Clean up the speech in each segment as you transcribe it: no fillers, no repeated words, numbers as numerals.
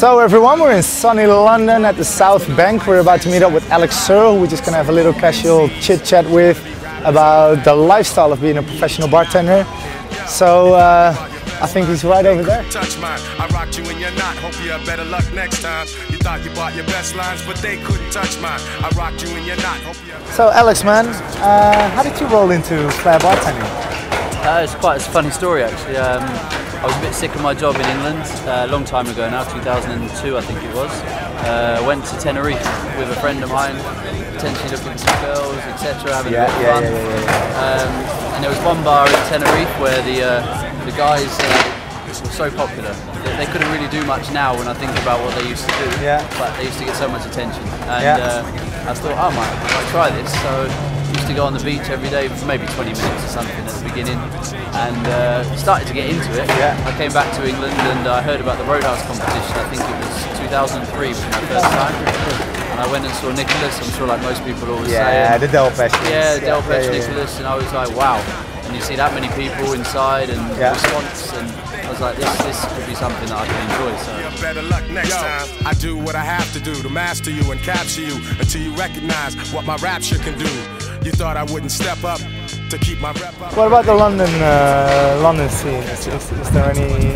So everyone, we're in sunny London at the Southbank. We're about to meet up with Alex Searle. We're just going to have a little casual chit chat with about the lifestyle of being a professional bartender. So I think he's right over there. Touch mine. I rocked you and you're not. Hope you have better luck next time. You thought you bought your best lines, but they couldn't touch mine. I rocked you and you're not. Hope you have... So Alex, man, how did you roll into flair bartending? It's quite a funny story actually. I was a bit sick of my job in England a long time ago now, 2002 I think it was. Went to Tenerife with a friend of mine, potentially looking at some girls, etc., having a bit of fun. And there was one bar in Tenerife where the guys were so popular. They couldn't really do much now when I think about what they used to do, but they used to get so much attention. And I thought, oh, I might try this. So I used to go on the beach every day for maybe 20 minutes or something at the beginning, and started to get into it. I came back to England and I heard about the Roadhouse competition. I think it was 2003 was my first time, and I went and saw Nicholas. I'm sure like most people always say. Yeah, the Delpesh. Yeah, Delpesh Nicholas, and I was like, wow. And you see that many people inside and response, and I was like, this could be something that I can enjoy. So better luck next time. I do what I have to do to master you and capture you until you recognize what my rapture can do. You thought I wouldn't step up to keep my rep up. What about the London scene? Is there anything?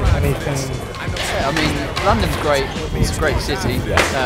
I mean, London's great. It's a great city.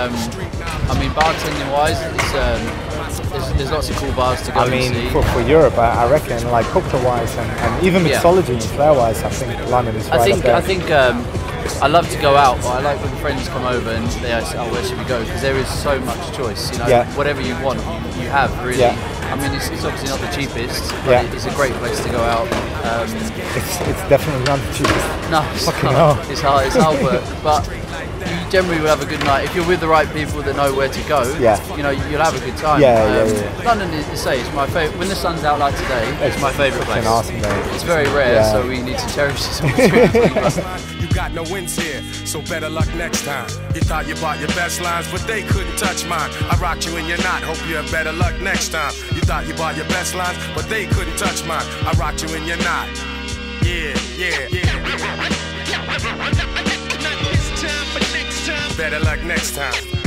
I mean, bartending wise, there's lots of cool bars to go and see. For Europe, I reckon, like cocktail-wise and even mixology and flair-wise, I think London is right up there. I think I love to go out, but I like when friends come over and they ask, oh, where should we go? Because there is so much choice. You know, whatever you want, you have really. I mean, it's obviously not the cheapest, but it's a great place to go out. It's definitely not the cheapest. No, it's hard work, but you generally will have a good night if you're with the right people that know where to go. You know, you'll have a good time. London is my favourite. When the sun's out like today, it's my favourite place. Awesome day. It's very rare, so we need to cherish this opportunity. You got no wins here, so better luck next time. You thought you bought your best lines, but they couldn't touch mine. I rocked you and you're not. Hope you have better luck next time. You thought you bought your best lines, but they couldn't touch mine. I rocked you and you're not. Better luck next time.